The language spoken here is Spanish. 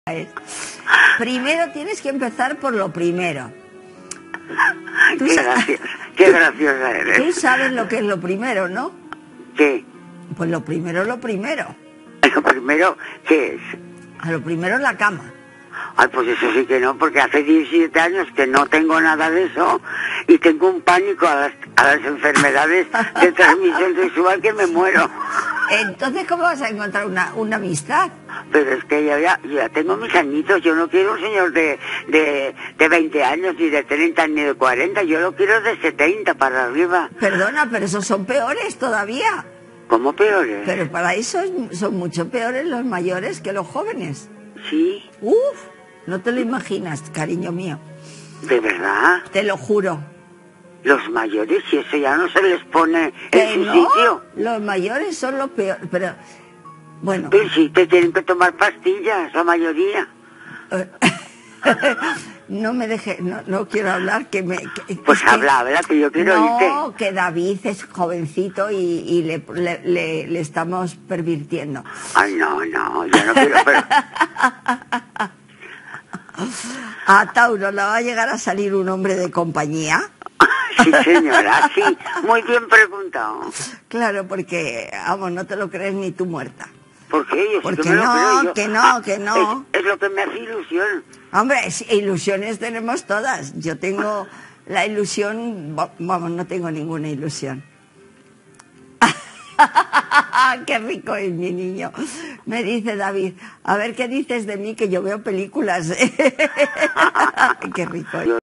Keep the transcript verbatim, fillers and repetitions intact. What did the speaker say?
es. Primero tienes que empezar por lo primero. Qué graciosa, qué graciosa eres. Tú sabes lo que es lo primero, ¿no? ¿Qué? Pues lo primero es lo primero. Lo primero, ¿qué es? A lo primero es la cama. Ay, pues eso sí que no, porque hace diecisiete años que no tengo nada de eso y tengo un pánico a las, a las enfermedades de transmisión sexual que me muero. Entonces, ¿cómo vas a encontrar una, una amistad? Pero es que yo ya, yo ya tengo mis añitos, yo no quiero un señor de, de, de veinte años, ni de treinta, ni de cuarenta, yo lo quiero de setenta para arriba. Perdona, pero esos son peores todavía. ¿Cómo peores? Pero para eso es- son mucho peores los mayores que los jóvenes. Sí, Uf, no te lo imaginas, cariño mío. ¿de verdad? Te lo juro. Los mayores, y eso ya no se les pone ¿Que en su no? sitio. Los mayores son los peores, pero... Bueno... Pero sí, te tienen que tomar pastillas, la mayoría. No me deje, no, no quiero hablar, que me... que- Pues es que- habla, habla, que yo quiero No, oírte. que David es jovencito y, y le, le, le- le estamos pervirtiendo. Ay, no, no, yo no quiero, pero... A Tauro le va a llegar a salir un hombre de compañía. Sí, señora, sí, muy bien preguntado. Claro, porque, vamos, no te lo crees ni tú muerta. ¿Por qué? Yo sí Porque que me lo no, creo yo. que no, Ah, que no. Es, es lo que me hace ilusión. Hombre, sí, ilusiones tenemos todas. Yo tengo la ilusión, va- vamos, no tengo ninguna ilusión. Qué rico es mi niño. Me dice David, a ver qué dices de mí, que yo veo películas. Qué rico es.